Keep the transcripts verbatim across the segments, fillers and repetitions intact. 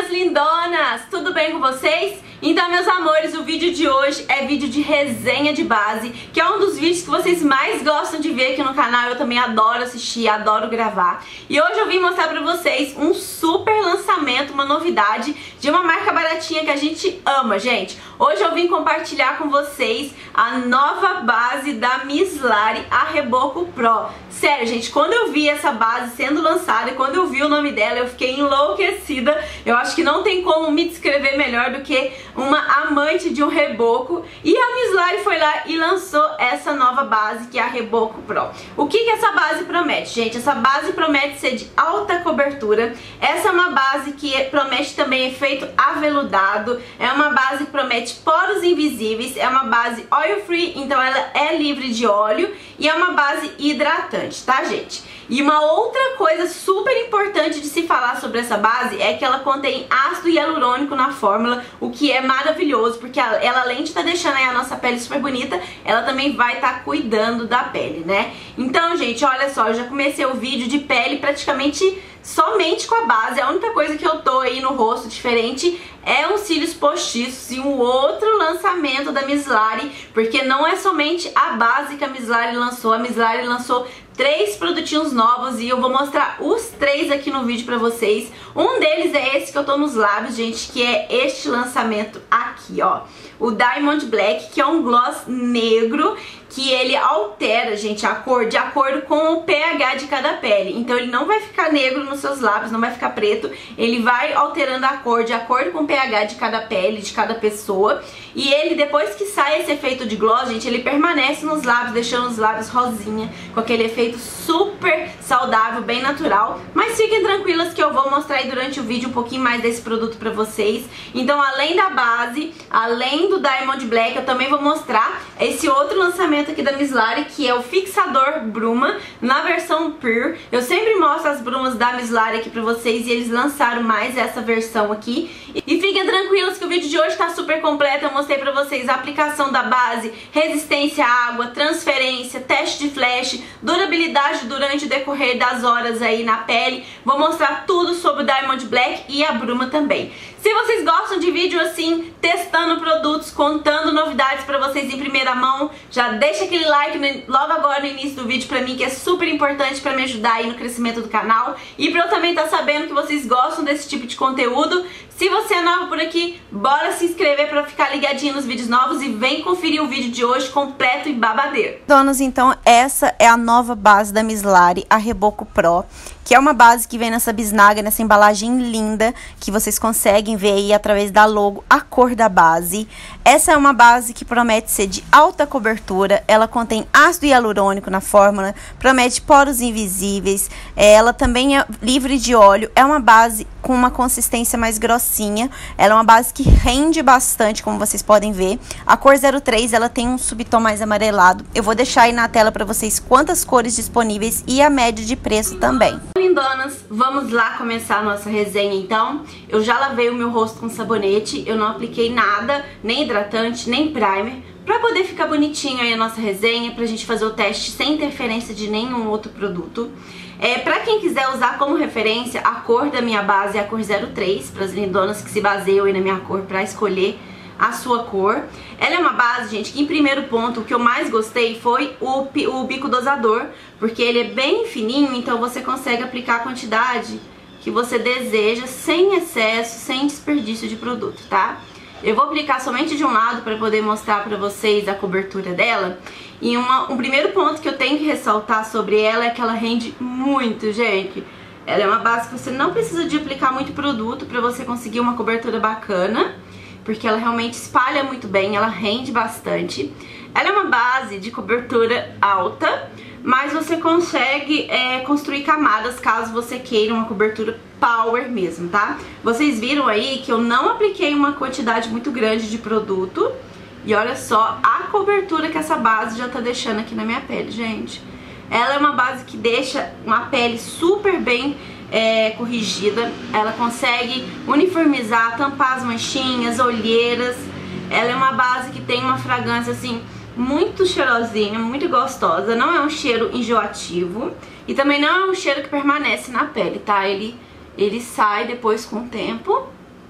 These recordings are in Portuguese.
minhas lindonas! Tudo bem com vocês? Então, meus amores, o vídeo de hoje é vídeo de resenha de base, que é um dos vídeos que vocês mais gostam de ver aqui no canal. Eu também adoro assistir, adoro gravar. E hoje eu vim mostrar pra vocês um super lançamento, uma novidade de uma marca baratinha que a gente ama, gente. Hoje eu vim compartilhar com vocês a nova base da Mislari, a Reboco Pro. Sério, gente, quando eu vi essa base sendo lançada e quando eu vi o nome dela, eu fiquei enlouquecida. Eu acho que não tem como me descrever melhor do que uma amante de um reboco. E a Mislari foi lá e lançou essa nova base, que é a Reboco Pro. O que que essa base promete, gente? Essa base promete ser de alta cobertura. Essa é uma base que promete também efeito aveludado. É uma base que promete poros invisíveis. É uma base oil free, então ela é livre de óleo. E é uma base hidratante, tá, gente? E uma outra coisa super importante de se falar sobre essa base é que ela contém ácido hialurônico na fórmula, o que é maravilhoso, porque ela, além de estar tá deixando aí a nossa pele super bonita, ela também vai estar tá cuidando da pele, né? Então, gente, olha só, eu já comecei o vídeo de pele praticamente somente com a base. A única coisa que eu tô aí no rosto diferente é uns cílios postiços e um outro lançamento da Mislari, porque não é somente a base que a Mislari lançou. A Mislari lançou três produtinhos novos e eu vou mostrar os três aqui no vídeo pra vocês. Um deles é esse que eu tô nos lábios, gente, que é este lançamento aqui, ó. O Diamond Black, que é um gloss negro, que ele altera, gente, a cor de acordo com o pH de cada pele. Então ele não vai ficar negro nos seus lábios, não vai ficar preto. Ele vai alterando a cor de acordo com o pH de cada pele, de cada pessoa. E ele, depois que sai esse efeito de gloss, gente, ele permanece nos lábios, deixando os lábios rosinha, com aquele efeito super saudável, bem natural. Mas fiquem tranquilas que eu vou mostrar aí durante o vídeo um pouquinho mais desse produto pra vocês. Então, além da base, além do Diamond Black, eu também vou mostrar esse outro lançamento aqui da Mislari, que é o fixador bruma na versão Pure. Eu sempre mostro as brumas da Mislari aqui pra vocês e eles lançaram mais essa versão aqui. E fiquem tranquilos que o vídeo de hoje tá super completo. Eu mostrei pra vocês a aplicação da base, resistência à água, transferência, teste de flash, durabilidade durante o decorrer das horas aí na pele. Vou mostrar tudo sobre o Diamond Black e a bruma também. Se vocês gostam de vídeo assim, testando produtos, contando novidades pra vocês em primeira mão, já deixa aquele like no, logo agora no início do vídeo pra mim, que é super importante pra me ajudar aí no crescimento do canal. E pra eu também estar sabendo que vocês gostam desse tipo de conteúdo. Se você é novo por aqui, bora se inscrever pra ficar ligadinho nos vídeos novos e vem conferir o vídeo de hoje completo e babadeiro. Donas, então essa é a nova base da Mislari, a Reboco Pro, que é uma base que vem nessa bisnaga, nessa embalagem linda, que vocês conseguem ver aí através da logo a cor da base. Essa é uma base que promete ser de alta cobertura, ela contém ácido hialurônico na fórmula, promete poros invisíveis, ela também é livre de óleo, é uma base com uma consistência mais grossinha, ela é uma base que rende bastante, como vocês podem ver. A cor zero três, ela tem um subtom mais amarelado. Eu vou deixar aí na tela para vocês quantas cores disponíveis e a média de preço também. Lindonas, vamos lá começar a nossa resenha então. Eu já lavei o meu rosto com sabonete, eu não apliquei nada, nem hidratante, nem primer, pra poder ficar bonitinho aí a nossa resenha, pra gente fazer o teste sem interferência de nenhum outro produto. É, pra quem quiser usar como referência, a cor da minha base é a cor zero três, pras lindonas que se baseiam aí na minha cor pra escolher a sua cor. Ela é uma base, gente, que em primeiro ponto, o que eu mais gostei foi o, o bico dosador, porque ele é bem fininho, então você consegue aplicar a quantidade que você deseja, sem excesso, sem desperdício de produto, tá? Eu vou aplicar somente de um lado para poder mostrar pra vocês a cobertura dela. E uma, um primeiro ponto que eu tenho que ressaltar sobre ela é que ela rende muito, gente. Ela é uma base que você não precisa de aplicar muito produto pra você conseguir uma cobertura bacana, porque ela realmente espalha muito bem, ela rende bastante. Ela é uma base de cobertura alta, mas você consegue é, construir camadas caso você queira uma cobertura power mesmo, tá? Vocês viram aí que eu não apliquei uma quantidade muito grande de produto. E olha só a cobertura que essa base já tá deixando aqui na minha pele, gente. Ela é uma base que deixa uma pele super bem É, corrigida, ela consegue uniformizar, tampar as manchinhas, olheiras. Ela é uma base que tem uma fragrância assim muito cheirosinha, muito gostosa, não é um cheiro enjoativo e também não é um cheiro que permanece na pele, tá? Ele, ele sai depois com o tempo.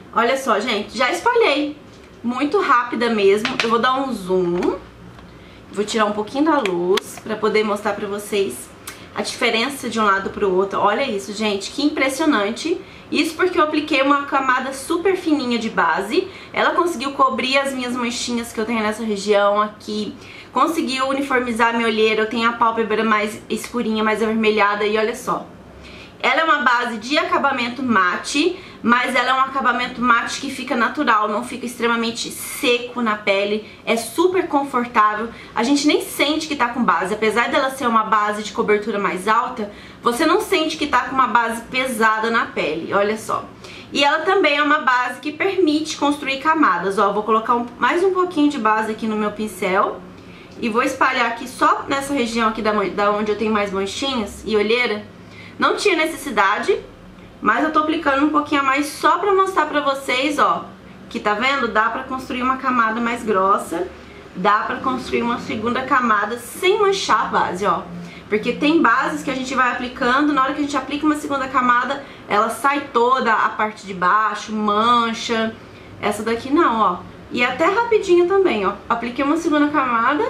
Olha só, gente, já espalhei. Muito rápida mesmo. Eu vou dar um zoom. Vou tirar um pouquinho da luz pra poder mostrar pra vocês a diferença de um lado pro outro. Olha isso, gente, que impressionante. Isso porque eu apliquei uma camada super fininha de base. Ela conseguiu cobrir as minhas manchinhas que eu tenho nessa região aqui. Conseguiu uniformizar minha olheira. Eu tenho a pálpebra mais escurinha, mais avermelhada. E olha só. Ela é uma base de acabamento mate, mas ela é um acabamento mate que fica natural, não fica extremamente seco na pele, é super confortável, a gente nem sente que tá com base, apesar dela ser uma base de cobertura mais alta, você não sente que tá com uma base pesada na pele, olha só. E ela também é uma base que permite construir camadas, ó, vou colocar um, mais um pouquinho de base aqui no meu pincel e vou espalhar aqui só nessa região aqui da, da onde eu tenho mais manchinhas e olheira. Não tinha necessidade, mas eu tô aplicando um pouquinho a mais só pra mostrar pra vocês, ó. Que tá vendo? Dá pra construir uma camada mais grossa, dá pra construir uma segunda camada sem manchar a base, ó. Porque tem bases que a gente vai aplicando, na hora que a gente aplica uma segunda camada, ela sai toda a parte de baixo, mancha. Essa daqui não, ó. E até rapidinho também, ó. Apliquei uma segunda camada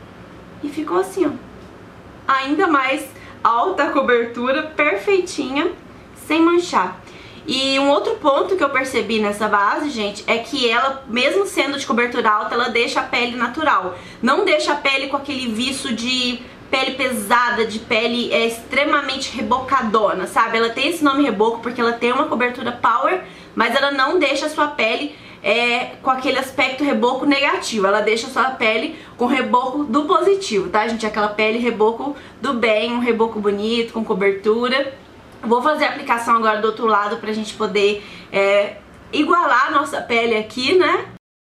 e ficou assim, ó. Ainda mais alta cobertura, perfeitinha, sem manchar. E um outro ponto que eu percebi nessa base, gente, é que ela, mesmo sendo de cobertura alta, ela deixa a pele natural. Não deixa a pele com aquele viço de pele pesada, de pele é, extremamente rebocadona, sabe? Ela tem esse nome reboco porque ela tem uma cobertura power, mas ela não deixa a sua pele é, com aquele aspecto reboco negativo. Ela deixa a sua pele com reboco do positivo, tá, gente? Aquela pele reboco do bem, um reboco bonito, com cobertura. Vou fazer a aplicação agora do outro lado pra gente poder é, igualar a nossa pele aqui, né?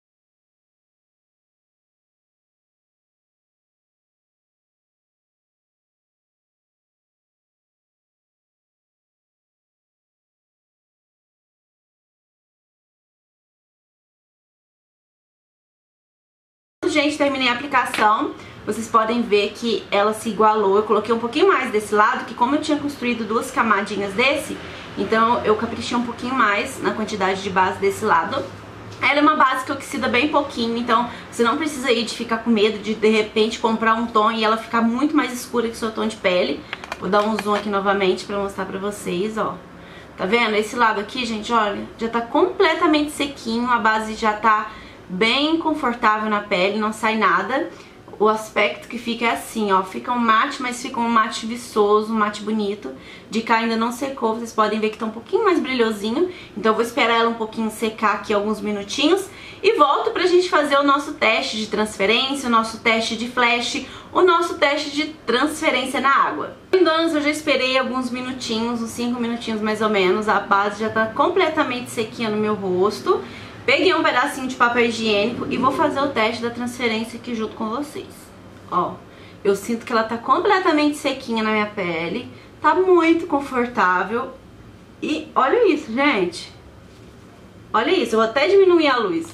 Gente, terminei a aplicação. Vocês podem ver que ela se igualou. Eu coloquei um pouquinho mais desse lado, que como eu tinha construído duas camadinhas desse, então eu caprichei um pouquinho mais na quantidade de base desse lado. Ela é uma base que oxida bem pouquinho, então você não precisa ir de ficar com medo de de repente comprar um tom e ela ficar muito mais escura que o seu tom de pele. Vou dar um zoom aqui novamente pra mostrar pra vocês, ó. Tá vendo? Esse lado aqui, gente, olha, já tá completamente sequinho, a base já tá bem confortável na pele, não sai nada. O aspecto que fica é assim, ó, fica um mate, mas fica um mate viçoso, um mate bonito. De cá ainda não secou, vocês podem ver que tá um pouquinho mais brilhosinho. Então eu vou esperar ela um pouquinho secar aqui alguns minutinhos e volto pra gente fazer o nosso teste de transferência, o nosso teste de flash, o nosso teste de transferência na água. Lindonas, eu já esperei alguns minutinhos, uns cinco minutinhos mais ou menos, a base já tá completamente sequinha no meu rosto. Peguei um pedacinho de papel higiênico e vou fazer o teste da transferência aqui junto com vocês. Ó, eu sinto que ela tá completamente sequinha na minha pele, tá muito confortável. E olha isso, gente. Olha isso, eu vou até diminuir a luz.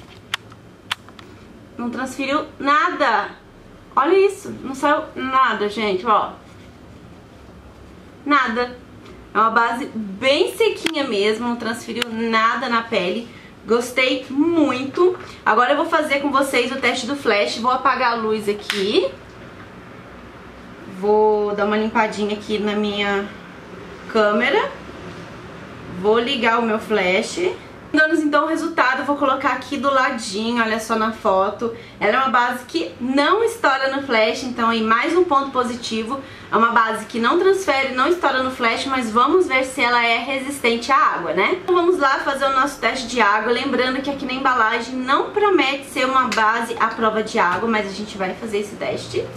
Não transferiu nada. Olha isso, não saiu nada, gente, ó. Nada. É uma base bem sequinha mesmo, não transferiu nada na pele. Gostei muito. Agora eu vou fazer com vocês o teste do flash. Vou apagar a luz aqui. Vou dar uma limpadinha aqui na minha câmera. Vou ligar o meu flash. Dando então o resultado, eu vou colocar aqui do ladinho, olha só na foto. Ela é uma base que não estoura no flash, então aí mais um ponto positivo. É uma base que não transfere, não estoura no flash, mas vamos ver se ela é resistente à água, né? Então vamos lá fazer o nosso teste de água, lembrando que aqui na embalagem não promete ser uma base à prova de água, mas a gente vai fazer esse teste.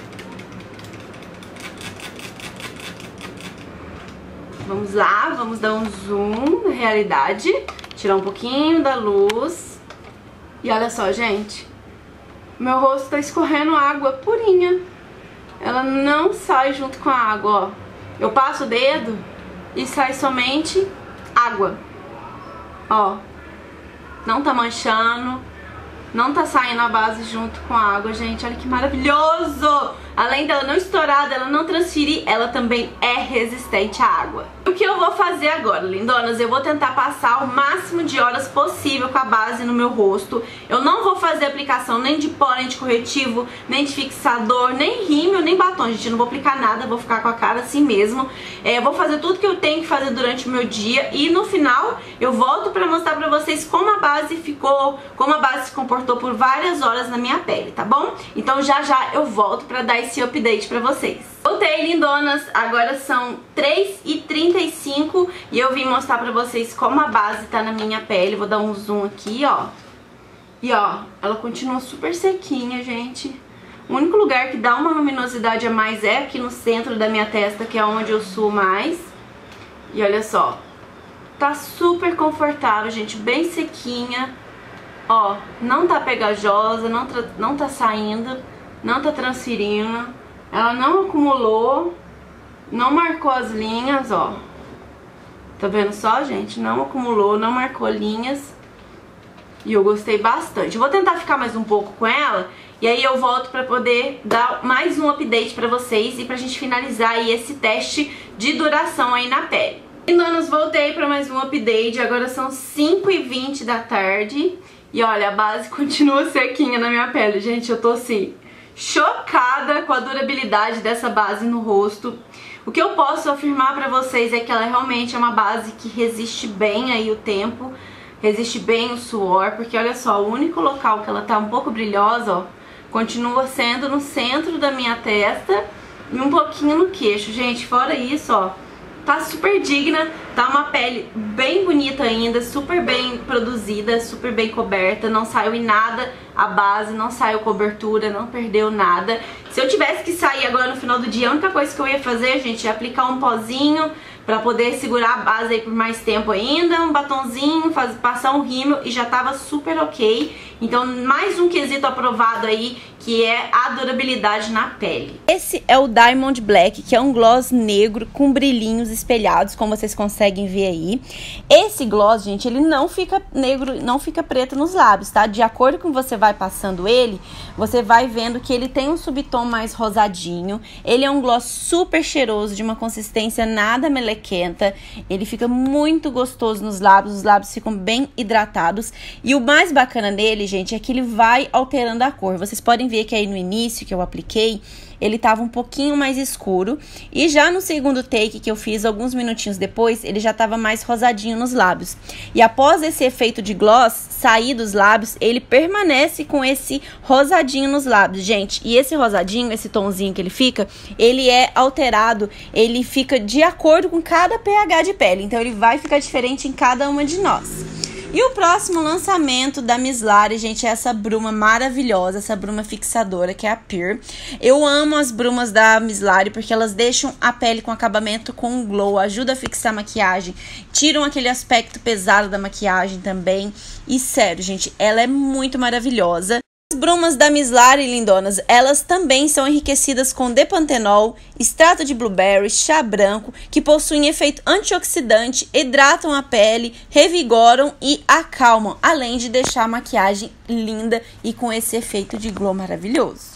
Vamos lá, vamos dar um zoom na realidade. Tirar um pouquinho da luz. E olha só, gente. Meu rosto tá escorrendo água purinha. Ela não sai junto com a água, ó. Eu passo o dedo e sai somente água. Ó. Não tá manchando. Não tá saindo a base junto com a água, gente. Olha que maravilhoso! além dela não estourar, dela não transferir, ela também é resistente à água. O que eu vou fazer agora, lindonas? Eu vou tentar passar o máximo de horas possível com a base no meu rosto. Eu não vou fazer aplicação nem de pó, nem de corretivo, nem de fixador, nem rímel, nem batom, gente. Eu não vou aplicar nada, vou ficar com a cara assim mesmo. É, eu vou fazer tudo que eu tenho que fazer durante o meu dia e no final eu volto pra mostrar pra vocês como a base ficou, como a base se comportou por várias horas na minha pele, tá bom? Então já já eu volto pra dar esse update pra vocês. Voltei, lindonas, agora são três e trinta e cinco e eu vim mostrar pra vocês como a base tá na minha pele. Vou dar um zoom aqui, ó. E ó, ela continua super sequinha, gente. O único lugar que dá uma luminosidade a mais é aqui no centro da minha testa, que é onde eu suo mais. E olha só, tá super confortável, gente, bem sequinha. Ó, não tá pegajosa, não, não tá saindo, não tá transferindo. Ela não acumulou, não marcou as linhas, ó. Tá vendo só, gente? Não acumulou, não marcou linhas. E eu gostei bastante. Eu vou tentar ficar mais um pouco com ela e aí eu volto pra poder dar mais um update pra vocês e pra gente finalizar aí esse teste de duração aí na pele. Lindonas, voltei pra mais um update. Agora são cinco e vinte da tarde. E olha, a base continua sequinha na minha pele, gente. Eu tô assim, chocada com a durabilidade dessa base no rosto. O que eu posso afirmar pra vocês é que ela realmente é uma base que resiste bem aí o tempo, resiste bem o suor, porque olha só, o único local que ela tá um pouco brilhosa, ó, continua sendo no centro da minha testa e um pouquinho no queixo, gente. Fora isso, ó, tá super digna, tá uma pele bem bonita ainda, super bem produzida, super bem coberta, não saiu em nada a base, não saiu cobertura, não perdeu nada. Se eu tivesse que sair agora no final do dia, a única coisa que eu ia fazer, gente, é aplicar um pozinho pra poder segurar a base aí por mais tempo ainda, um batonzinho, faz, passar um rímel e já tava super ok. Então mais um quesito aprovado aí, que é a durabilidade na pele. Esse é o Diamond Black, que é um gloss negro com brilhinhos espelhados, como vocês conseguem ver aí. Esse gloss, gente, ele não fica negro, não fica preto nos lábios, tá? De acordo com você vai passando ele, você vai vendo que ele tem um subtom mais rosadinho. Ele é um gloss super cheiroso, de uma consistência nada melequenta. Ele fica muito gostoso nos lábios, os lábios ficam bem hidratados. E o mais bacana dele, gente, é que ele vai alterando a cor. Vocês podem ver que aí no início que eu apliquei, ele tava um pouquinho mais escuro. E já no segundo take que eu fiz alguns minutinhos depois, ele já tava mais rosadinho nos lábios. E após esse efeito de gloss sair dos lábios, ele permanece com esse rosadinho nos lábios, gente. E esse rosadinho, esse tonzinho que ele fica, ele é alterado, ele fica de acordo com cada pH de pele. Então ele vai ficar diferente em cada uma de nós. E o próximo lançamento da Mislari, gente, é essa bruma maravilhosa, essa bruma fixadora, que é a Pure. Eu amo as brumas da Mislari porque elas deixam a pele com acabamento com glow, ajuda a fixar a maquiagem, tiram aquele aspecto pesado da maquiagem também. E sério, gente, ela é muito maravilhosa. As brumas da Mislari, lindonas, elas também são enriquecidas com depantenol, extrato de blueberry, chá branco, que possuem efeito antioxidante, hidratam a pele, revigoram e acalmam, além de deixar a maquiagem linda e com esse efeito de glow maravilhoso.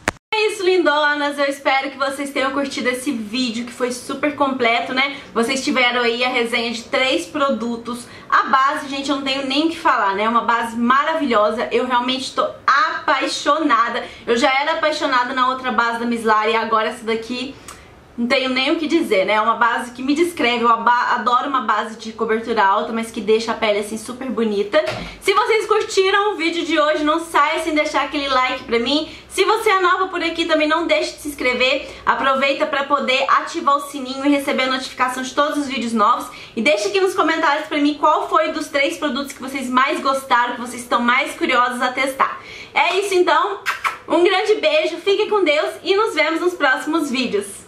É isso, lindonas, eu espero que vocês tenham curtido esse vídeo que foi super completo, né? Vocês tiveram aí a resenha de três produtos. A base, gente, eu não tenho nem o que falar, né? É uma base maravilhosa, eu realmente tô apaixonada. Eu já era apaixonada na outra base da Mislari e agora essa daqui não tenho nem o que dizer, né? É uma base que me descreve, eu adoro uma base de cobertura alta, mas que deixa a pele assim super bonita. Se vocês curtiram o vídeo de hoje, não saia sem deixar aquele like pra mim. Se você é nova por aqui, também não deixe de se inscrever. Aproveita pra poder ativar o sininho e receber a notificação de todos os vídeos novos. E deixa aqui nos comentários pra mim qual foi dos três produtos que vocês mais gostaram, que vocês estão mais curiosos a testar. É isso então, um grande beijo, fiquem com Deus e nos vemos nos próximos vídeos.